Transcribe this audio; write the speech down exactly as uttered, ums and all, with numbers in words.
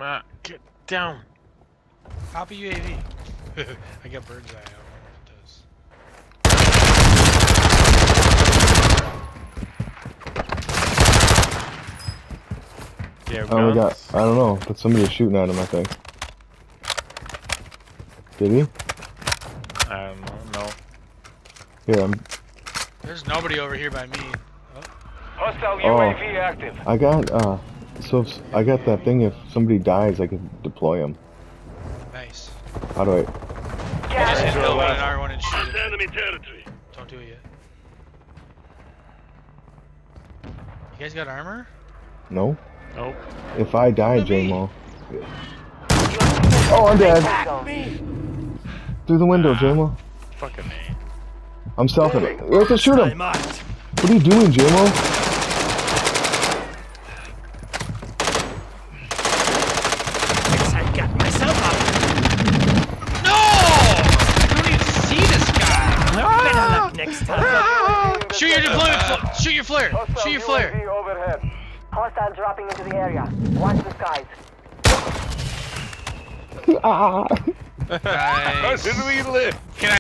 Ah, get down. Copy U A V. I got bird's eye. I don't know what it does. Yeah, Oh my god, I don't know, but somebody was shooting at him, I think. Did he? I don't know, no. Here, I'm... There's nobody over here by me. Oh. Hostile Oh. U A V active. I got, uh... So, if, I got that thing, if somebody dies, I can deploy them. Nice. How do I... I just hit Bill with an R one and shoot it. Enemy territory. Don't do it yet. You guys got armor? No? Nope. If I die, J-Mo... Oh, I'm dead! Through the window, J-Mo. Fucking A. I'm selfing it. We have to shoot him! What are you doing, J-Mo? I got myself up. No! I don't even see this guy. Better luck next time. Shoot your deployment. Fl shoot your flare. Shoot your flare. Overhead. Hostile dropping into the area. Watch the skies. Ah! Nice. How did we live? Can I